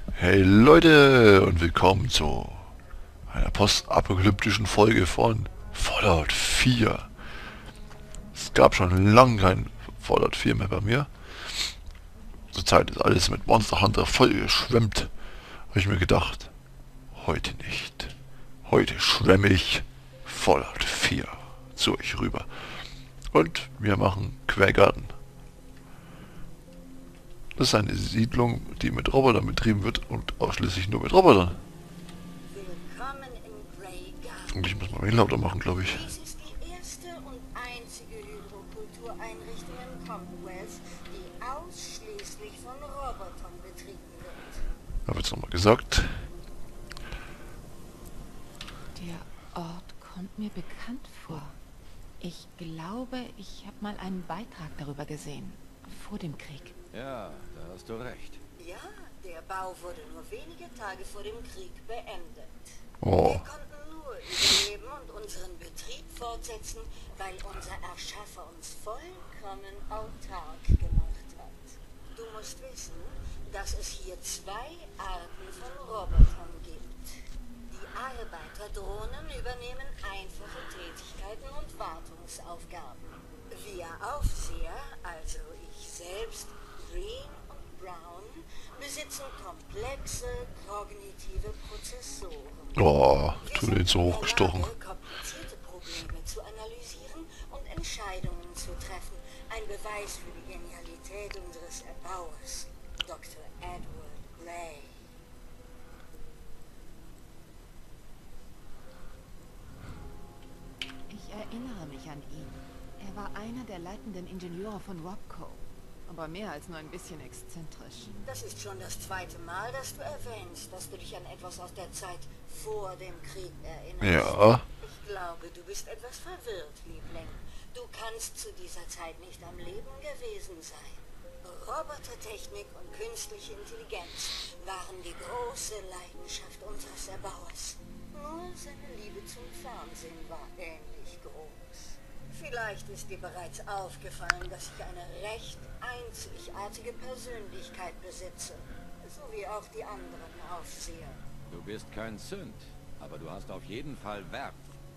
Hey Leute und willkommen zu einer postapokalyptischen Folge von Fallout 4. Es gab schon lange kein Fallout 4 mehr bei mir. Zurzeit ist alles mit Monster Hunter voll geschwemmt. Habe ich mir gedacht, heute nicht. Heute schwemme ich Fallout 4 zu euch rüber. Und wir machen Quergarten. Das ist eine Siedlung, die mit Robotern betrieben wird und ausschließlich nur mit Robotern. Willkommen im Grey Und ich Garden. muss mal den lauter machen, glaube ich. Dies ist die erste und einzige Hydrokultureinrichtung im Commonwealth, die ausschließlich von Robotern betrieben wird. Habe jetzt nochmal gesagt. Der Ort kommt mir bekannt vor. Ich glaube, ich habe mal einen Beitrag darüber gesehen. Vor dem Krieg. Ja, da hast du recht. Ja, der Bau wurde nur wenige Tage vor dem Krieg beendet. Oh, Wir konnten nur überleben und unseren Betrieb fortsetzen, weil unser Erschaffer uns vollkommen autark gemacht hat. Du musst wissen, dass es hier zwei Arten von Robotern gibt. Die Arbeiterdrohnen übernehmen einfache Tätigkeiten und Wartungsaufgaben. Wir Aufseher, also ich selbst, Green und Brown, besitzen komplexe kognitive Prozessoren. oh, Wir tu sind den so in der hochgestochen. Lage, komplizierte Probleme zu analysieren und Entscheidungen zu treffen. Ein Beweis für die Genialität unseres Erbauers, Dr. Edward Gray. Ich erinnere mich an ihn. Er war einer der leitenden Ingenieure von Robco. Aber mehr als nur ein bisschen exzentrisch. Das ist schon das zweite Mal, dass du erwähnst, dass du dich an etwas aus der Zeit vor dem Krieg erinnerst. Ja, Ich glaube, du bist etwas verwirrt, Liebling. Du kannst zu dieser Zeit nicht am Leben gewesen sein. Robotertechnik und künstliche Intelligenz waren die große Leidenschaft unseres Erbauers. Nur seine Liebe zum Fernsehen war ähnlich groß. Vielleicht ist dir bereits aufgefallen, dass ich eine recht einzigartige Persönlichkeit besitze. So wie auch die anderen Aufseher. Du bist kein Sünd, aber du hast auf jeden Fall Wert.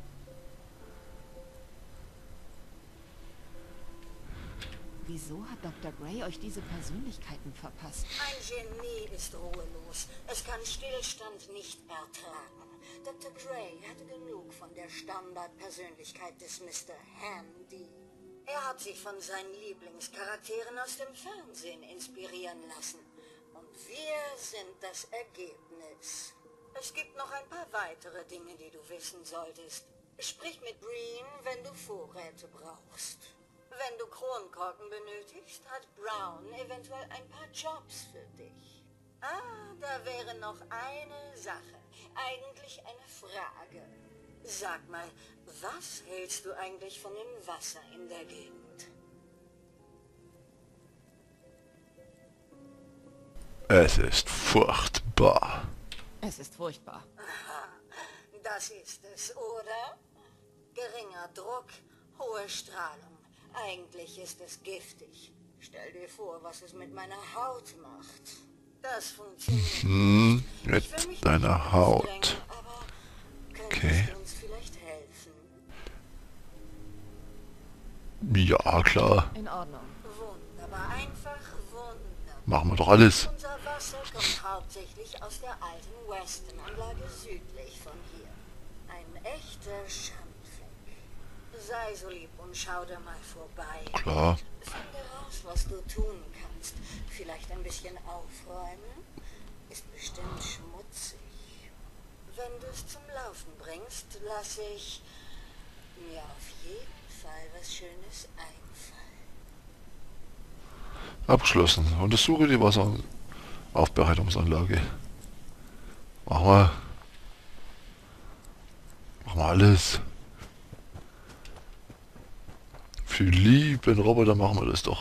Wieso hat Dr. Gray euch diese Persönlichkeiten verpasst? Ein Genie ist ruhelos. Es kann Stillstand nicht ertragen. Dr. Gray hatte genug von der Standardpersönlichkeit des Mr. Handy. Er hat sich von seinen Lieblingscharakteren aus dem Fernsehen inspirieren lassen. Und wir sind das Ergebnis. Es gibt noch ein paar weitere Dinge, die du wissen solltest. Sprich mit Breen, wenn du Vorräte brauchst. Wenn du Kronkorken benötigst, hat Brown eventuell ein paar Jobs für dich. Ah, da wäre noch eine Sache. Eigentlich eine Frage. Sag mal, was hältst du eigentlich von dem Wasser in der Gegend? es ist furchtbar. Es ist furchtbar. Aha, das ist es, oder? Geringer Druck, hohe Strahlung. Eigentlich ist es giftig. Stell dir vor, was es mit meiner Haut macht. Das funktioniert nicht. Mit Ich will mich deiner nicht Haut. anstrengen, aber könntest Okay. du uns vielleicht helfen? Ja, klar. In Ordnung. Wunderbar, einfach wunderbar. Machen wir doch alles. Unser Wasser kommt hauptsächlich aus der alten Weston-Anlage südlich von hier. Ein echter Schandfleck. Sei so lieb und schau da mal vorbei. Klar. Finde raus, was du tun kannst. Vielleicht ein bisschen aufräumen. Ist bestimmt schmutzig. Wenn du es zum Laufen bringst, lasse ich mir auf jeden Fall was Schönes einfallen. Abgeschlossen. Untersuche die Wasseraufbereitungsanlage. Machen wir. Machen wir alles. Für die lieben Roboter machen wir das doch.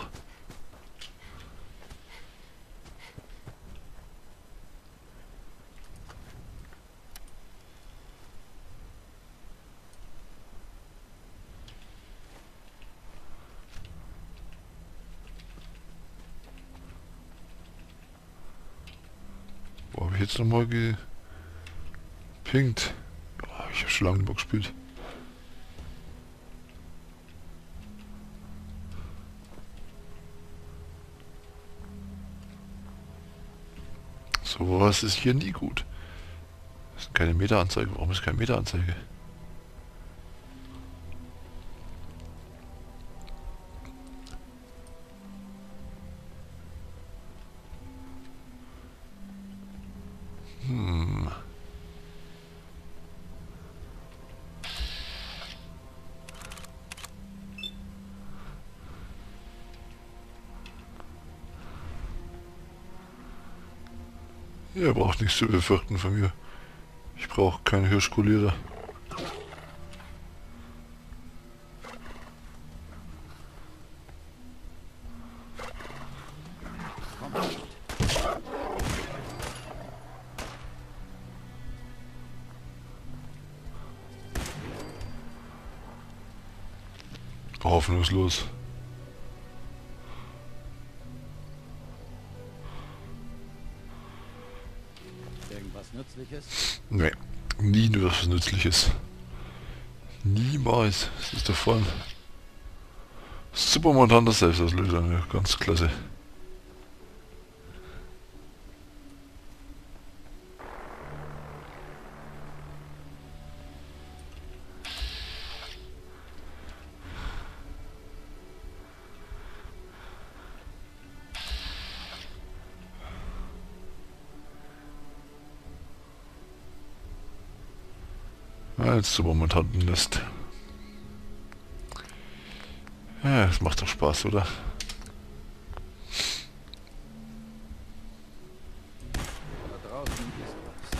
ich jetzt nochmal gepinkt? Oh, ich habe schon lange nicht mehr gespielt. Sowas ist hier nie gut. Das ist keine Meteranzeige. Warum ist keine Meteranzeige? Ihr braucht nichts zu befürchten von mir. Ich brauche keinen Hirschkulierer. Hoffnungslos. Irgendwas Nützliches? Nee, nie nur was Nützliches. Niemals. Das ist der Fall. Super montaner Selbstauslöser, ja, ganz klasse. Ja, jetzt super montanten Nest. Ja, das macht doch Spaß, oder? Da draußen ist was.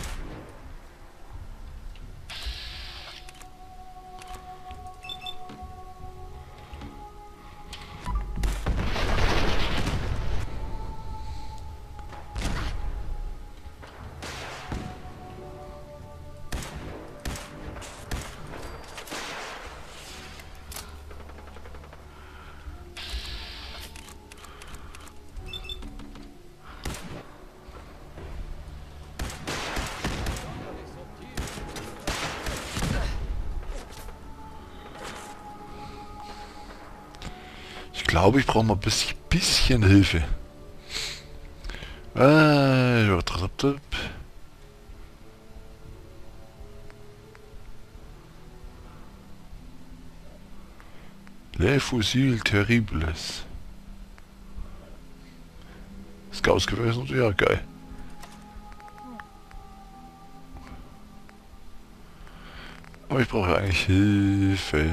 Ich glaube, ich brauche mal ein bisschen Hilfe. Les Fusil Terribles. Scouts gewesen, ja geil. Aber ich brauche eigentlich Hilfe.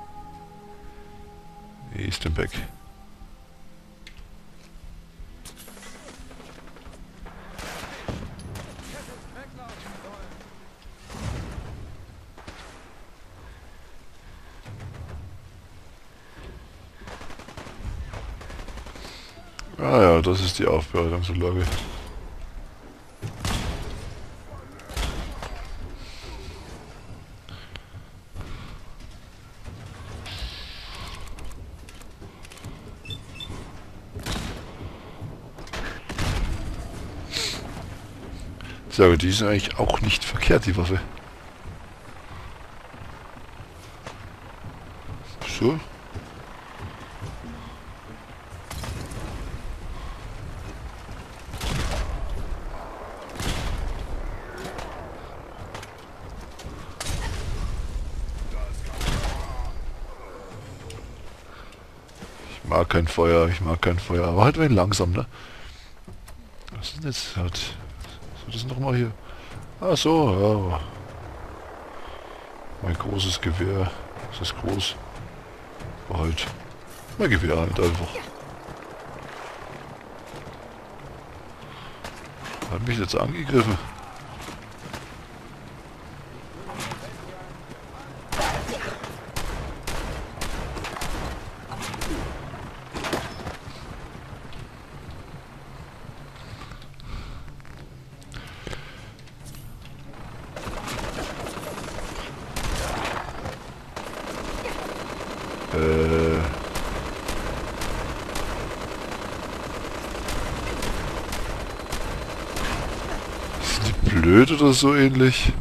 Wie ist denn weg? Ah ja, das ist die Aufbereitungsanlage. So, die ist eigentlich auch nicht verkehrt, die Waffe. So. Ich mag kein Feuer, aber halt wenn langsam, ne? Was ist denn jetzt halt? Was ist das nochmal hier? Ach so, ja. Mein großes Gewehr. Ist das groß? War halt mein Gewehr halt einfach. Hat mich jetzt angegriffen. blöd oder so ähnlich?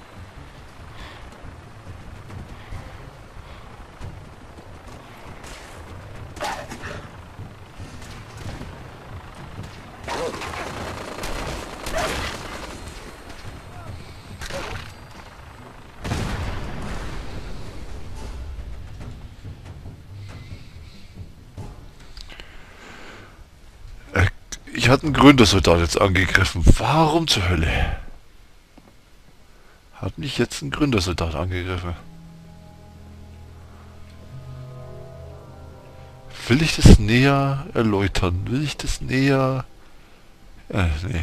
Ich hatte einen Gründersoldat jetzt angegriffen. Warum zur Hölle? Hat mich jetzt ein Gründersoldat angegriffen? Will ich das näher erläutern? Will ich das näher... nee.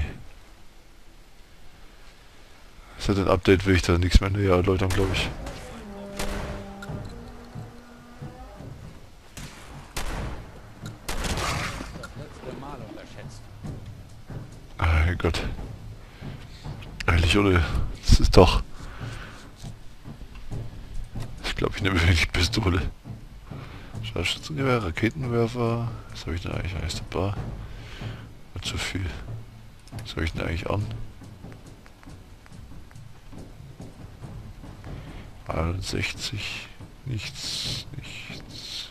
Seit dem Update will ich da nichts mehr näher erläutern, glaube ich. Mein Gott. Ehrlich, oder? Das ist doch... Ich glaube, ich nehme wirklich die Pistole. Scharfschützengewehr, Raketenwerfer. Was habe ich denn eigentlich alles dabei? Nicht zu viel. Was habe ich denn eigentlich an? 61. Nichts. Nichts.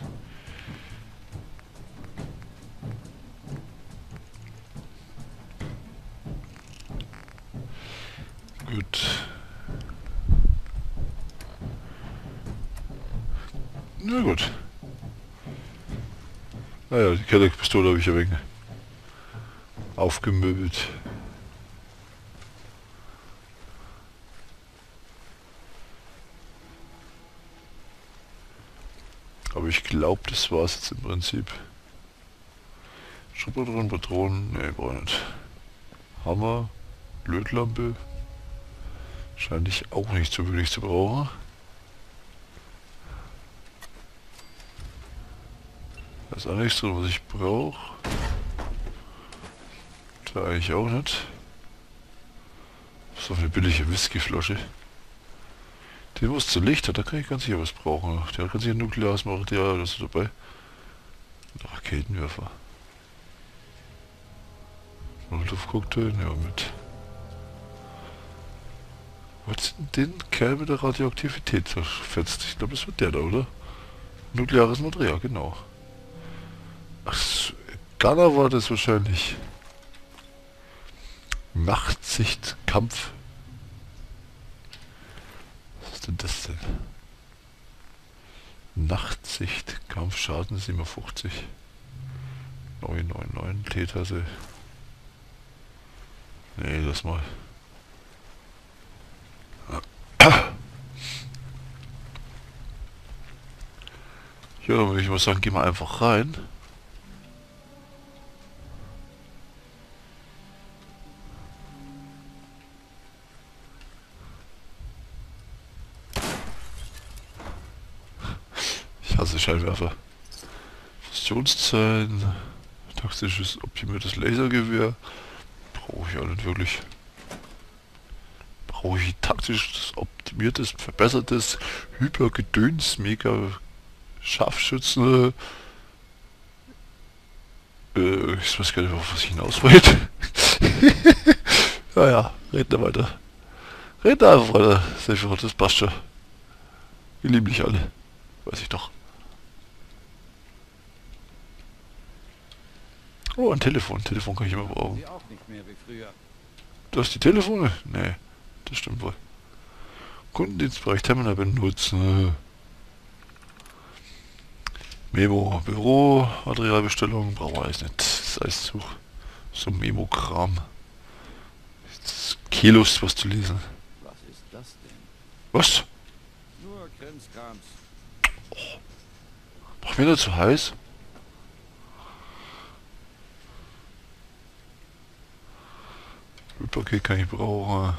Gut. Na gut. Naja, die Kellerpistole habe ich ja wegen aufgemöbelt. Aber ich glaube, das war es jetzt im Prinzip. Schubpatronen, Patronen, ne, brauche ich nicht. Hammer, Lötlampe. Scheint ich auch nicht so wirklich zu brauchen. Da ist auch nichts drin, was ich brauche. Da eigentlich auch nicht. Das ist doch eine billige Whiskyflasche. Den, wo es zu Licht hat, da kann ich ganz sicher was brauchen. Der kann sich ein nukleares Material, das ist dabei. Ein Raketenwerfer. Molotow-Cocktail, ja mit. Was denn den Kerl mit der Radioaktivität zerfetzt? Ich glaube, das wird der da, oder? Nukleares Material, genau. Ach, Gunner war das wahrscheinlich. Nachtsicht, Kampf. Was ist denn das denn? Nachtsicht, Kampfschaden 57. 999, Teetasse. Nee, lass mal. Ja, dann würde ich mal sagen, gehen wir einfach rein. Ich hasse Scheinwerfer. Fusionszellen, taktisches optimiertes Lasergewehr. Brauche ich ja nicht wirklich. Brauche ich taktisches optimiertes, verbessertes Hypergedöns, mega Scharfschützen. Ich weiß gar nicht, auf was ich hinaus wollte. Naja, red da weiter. Red da einfach weiter. Das passt schon. Wir lieben dich alle. Weiß ich doch. Oh, ein Telefon. Telefon kann ich immer brauchen. Sie auch nicht mehr wie früher. Du hast die Telefone? Nee, das stimmt wohl. Kundendienstbereich Terminal benutzen. Memo, Büro, Materialbestellung, brauchen wir alles nicht. Das ist alles so Memo-Kram. Keine Lust, was zu lesen. Was ist das denn? Was? Nur Krimskrams. Mach mir nicht zu heiß? Paket kann ich brauchen.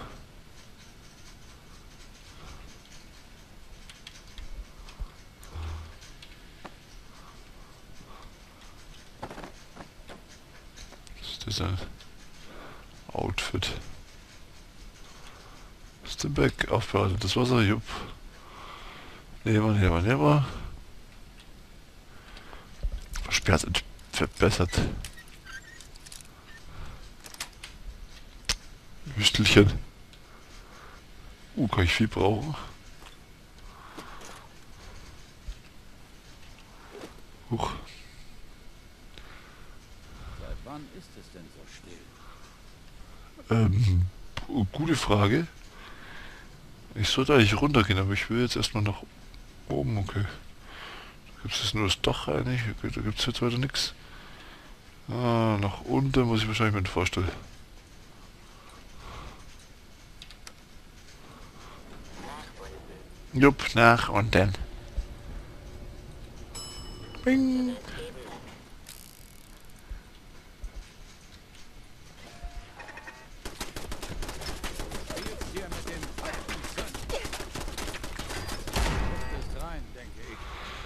Was ist das denn? Outfit. Stimback, aufbereitetes Wasser, jupp. Nehmen wir. Versperrt und verbessert. Würstelchen. Kann ich viel brauchen? Huch. Seit wann ist es denn so still? Gute Frage. Ich sollte eigentlich runtergehen, aber ich will jetzt erstmal nach oben, okay. Da gibt es jetzt nur das Dach eigentlich, okay, da gibt es jetzt weiter nichts. Ah, nach unten muss ich wahrscheinlich mit vorstellen. Jupp, nach unten. Bing. Hier mit dem alten Sünd. Ist rein, denke ich.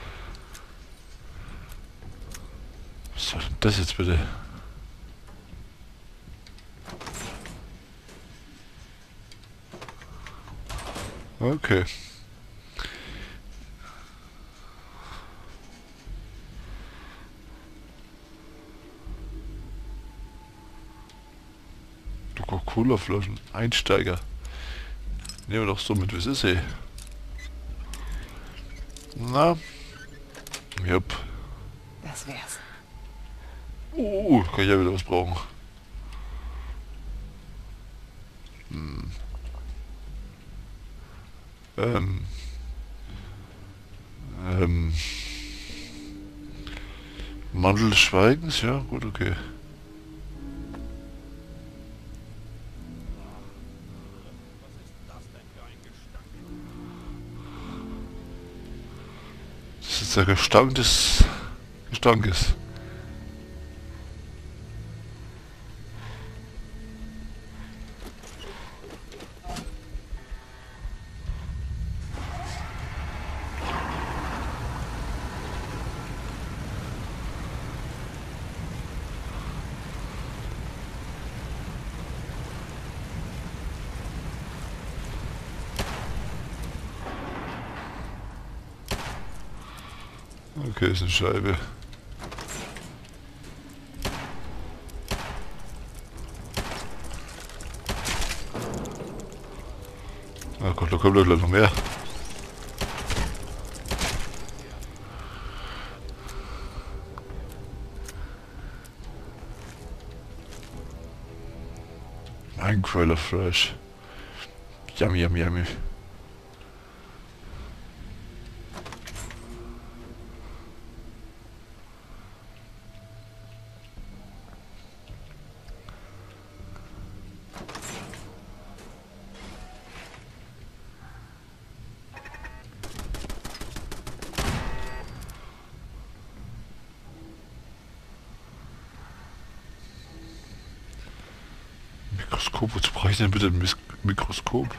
Was soll denn das jetzt bitte? Okay. Coca-Cola-Flaschen. Einsteiger. Nehmen wir doch so mit, wie es ist, ey. Na? Jupp. Das wär's. Kann ich ja wieder was brauchen. Ähm. Ähm. Mantel des Schweigens, ja, gut, okay. Das ist der Gestank des Gestankes. Okay, ist eine Scheibe. Ah Gott, da kommt doch gleich noch mehr. Ein Quail of Fresh. Yummy, yummy, yummy. Mikroskop, wozu brauche ich denn bitte ein Mikroskop?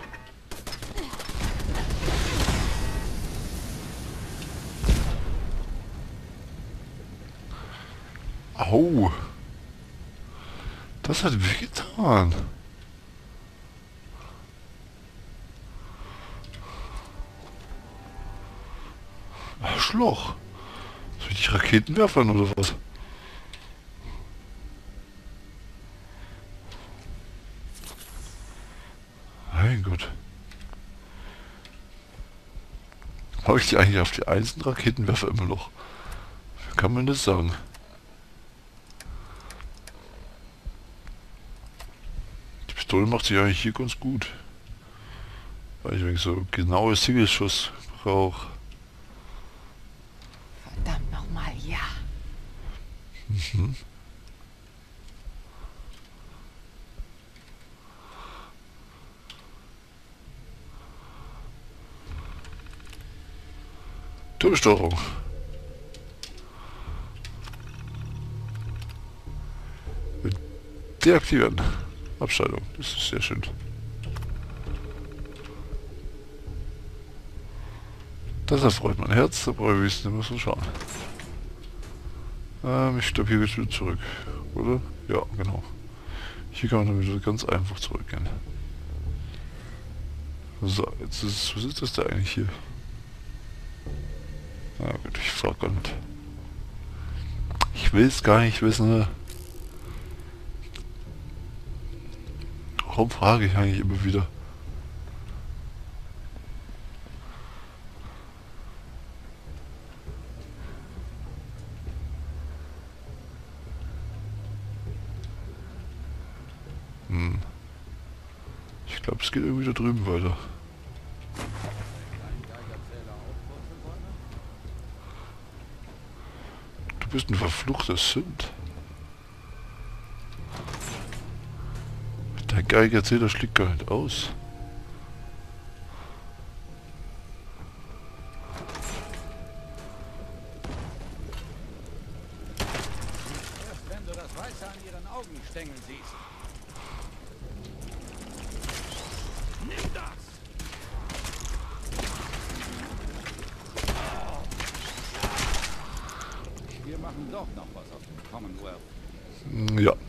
Au! Das hat wehgetan. Arschloch. Soll ich die Raketenwerfern oder was? Mein Gott. Habe ich die eigentlich auf die einzelnen Raketenwerfer immer noch? Wie kann man das sagen? Die Pistole macht sich eigentlich hier ganz gut. Weil ich wirklich so genaue Siegelschuss brauche. Verdammt nochmal, ja. Mhm. Turmsteuerung. Deaktivieren. Abschaltung. Das ist sehr schön. Das erfreut mein Herz. Da brauche ich wissen, muss man schauen. Ich glaube, hier geht wieder zurück. Oder? Ja, genau. Hier kann man dann wieder ganz einfach zurückgehen. So, jetzt ist, was ist das da eigentlich hier? Na gut, ich frage gar nicht. Ich will es gar nicht wissen. Warum frage ich eigentlich immer wieder? Ich glaube, es geht irgendwie da drüben weiter. Du bist ein verfluchter Sünd. Der Geigerzähler schlägt gar nicht aus. Erst wenn du das Weiße an ihren Augenstängeln siehst. Nimm das! Wir machen doch noch was auf dem Commonwealth. Ja.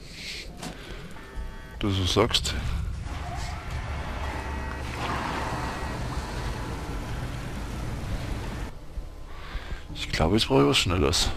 Du so sagst. Ich glaube, jetzt brauche ich was Schnelles.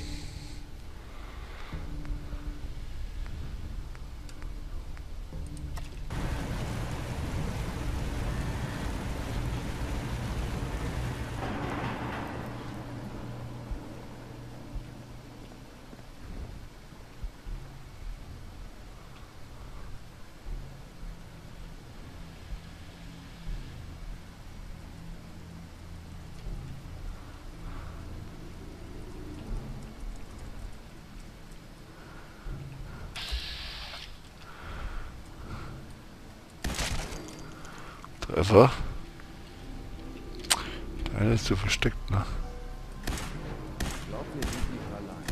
Treffer. Der eine ist so versteckt, ne? Ich glaube, wir sind nicht allein.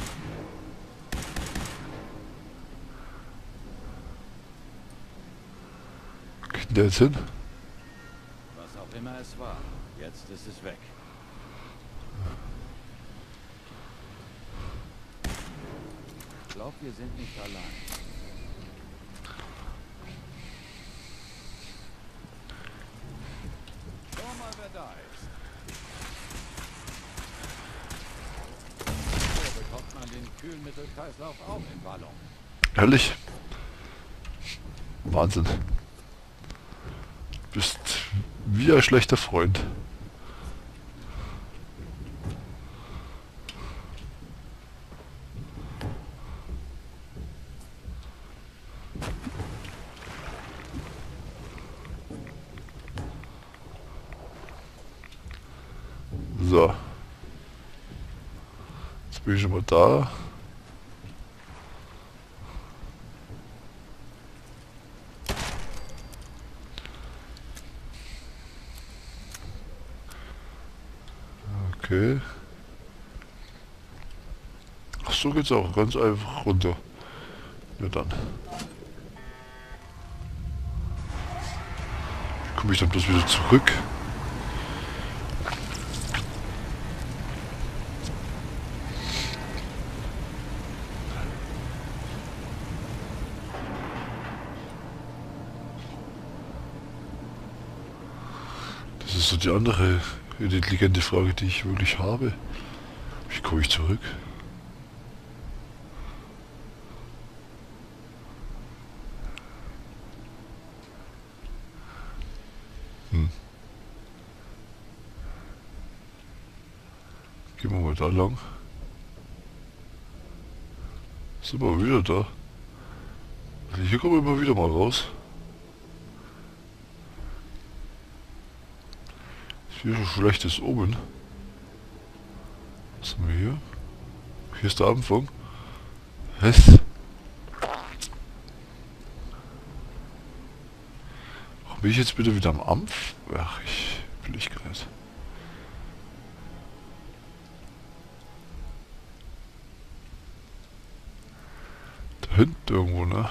Wo geht denn der jetzt hin? Was auch immer es war, jetzt ist es weg. Ich glaube, wir sind nicht allein. Schau mal, wer da ist. So bekommt man den Kühlmittelkreislauf auch in Wallung. Ehrlich? Wahnsinn. Du bist wie ein schlechter Freund. So. Jetzt bin ich schon mal da. Okay. Ach, so geht's auch ganz einfach runter. Ja dann. Wie komme ich dann bloß wieder zurück? Das ist so die andere intelligente Frage, die ich wirklich habe. Wie komme ich zurück? Gehen wir mal da lang. Sind wir wieder da? Also hier kommen wir immer wieder mal raus. Ist hier schon schlechtes Omen. Was haben wir hier? Hier ist der Anfang. Was? Bin ich jetzt bitte wieder am Ampf? Ach, will ich gar nicht. Da hinten irgendwo, ne?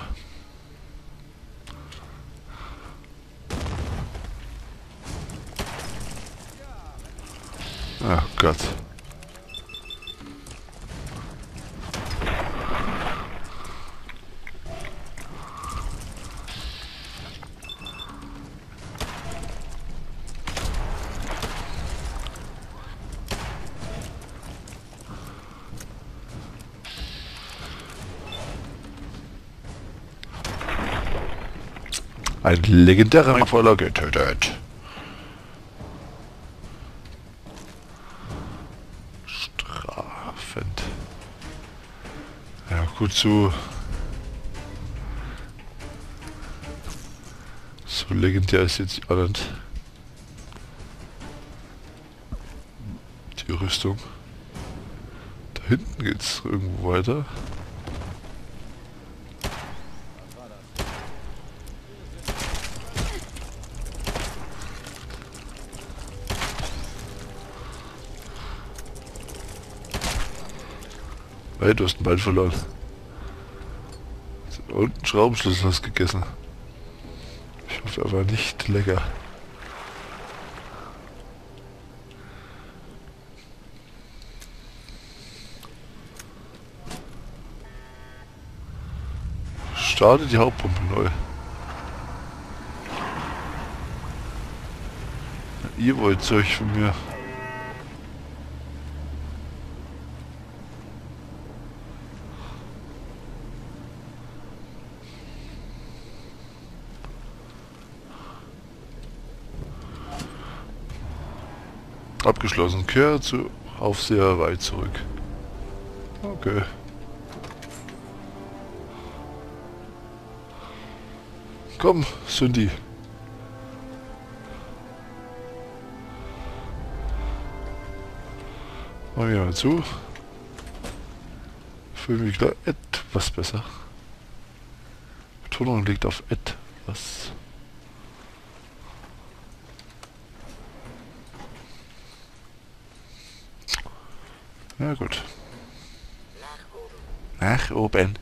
Ach Gott. Ein legendärer Rangfeuer getötet. Strafend. Ja, gut zu. So legendär ist jetzt auch nicht die Rüstung. Da hinten geht's irgendwo weiter. Hey, du hast ein Bein verloren. Und einen Schraubenschlüssel hast gegessen. Ich hoffe, er war nicht lecker. Starte die Hauptpumpe neu. Ihr wollt Zeug von mir. Abgeschlossen. Kehr zu Aufseherei zurück. Okay. Komm, Cindy. Mach mir mal zu. Fühle mich gleich etwas besser. Betonung liegt auf etwas. Ja gut. Nach oben.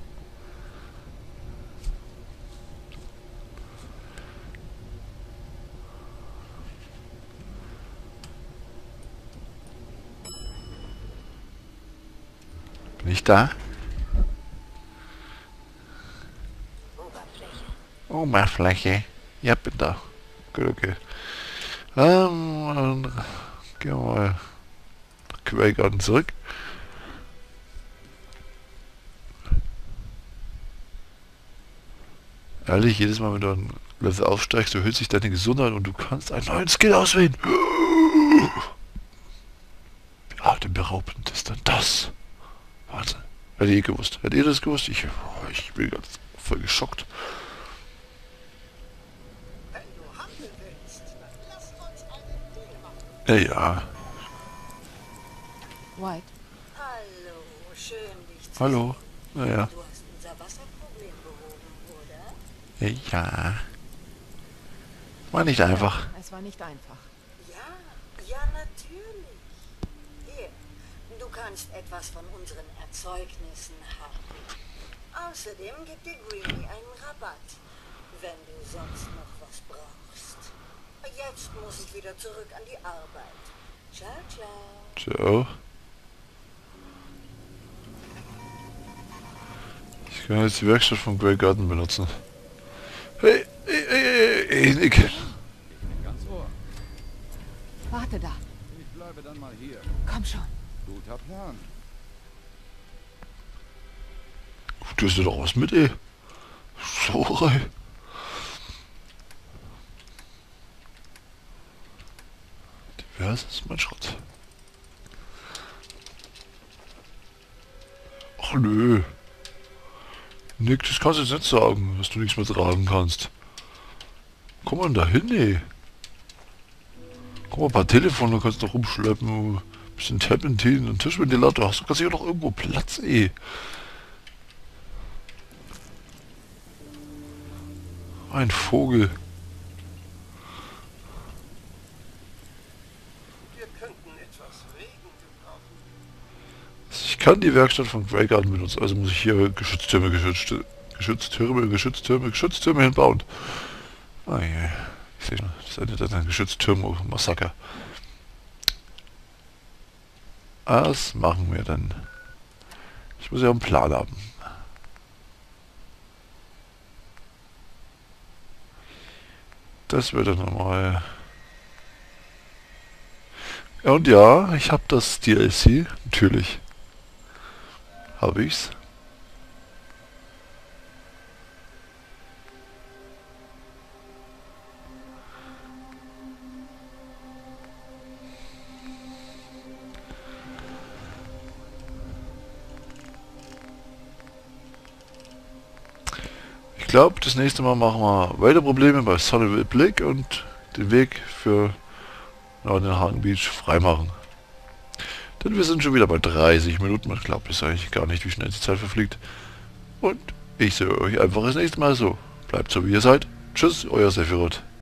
Bin ich da? Oberfläche. Ja, bin da. Gut, okay. Dann gehen wir mal nach Greygarden zurück. Ehrlich, jedes Mal, wenn du ein Level aufsteigst, erhöht sich deine Gesundheit und du kannst einen neuen Skill auswählen. Wie atemberaubend ist denn das? Wahnsinn. Hätte ihr gewusst. Hättet ihr das gewusst? Ich bin ganz voll geschockt. Wenn du handeln willst, dann lass uns einen Deal machen. Ja. White, Hallo, schön dich zu Hallo. sehen. Naja. Du hast unser Wasserproblem behoben, oder? Ja. War nicht einfach. es war nicht einfach. Ja, natürlich. Hier, du kannst etwas von unseren Erzeugnissen haben. Außerdem gibt dir Greenie einen Rabatt, wenn du sonst noch was brauchst. Jetzt muss ich wieder zurück an die Arbeit. Ciao, ciao. So. Ich kann jetzt die Werkstatt von Greygarden benutzen. Hey, Nick. Ich bin ganz ohr. Warte da. Ich bleibe dann mal hier. Komm schon. Guter Plan. Du hast ja doch was mit, ey. Sauerei. Diverses, mein Schrott. Ach nö. Nick, das kannst du jetzt nicht sagen, dass du nichts mehr tragen kannst. Komm mal da hin, ey. Komm mal, ein paar Telefone kannst du noch rumschleppen. Ein bisschen Terpentin, einen Tischventilator. Hast du kannst ja noch irgendwo Platz, ey. Ein Vogel. Wir könnten etwas Regen gebrauchen. Ich kann die Werkstatt von Greygarden benutzen, also muss ich hier Geschütztürme hinbauen. Ah je, ich sehe schon, das endet dann ein Geschütztürme-Massaker. Was machen wir denn? Ich muss ja einen Plan haben. Das wird dann nochmal... Ja, und ja, ich habe das DLC, natürlich. Habe ich's. Ich glaube, das nächste Mal machen wir weiter Probleme bei Sunnyvale Blick und den Weg für den Hagen Beach freimachen. Denn wir sind schon wieder bei 30 Minuten. Man glaubt es eigentlich gar nicht, wie schnell die Zeit verfliegt. Und ich sehe euch einfach das nächste Mal so. Bleibt so, wie ihr seid. Tschüss, euer Sephiroth.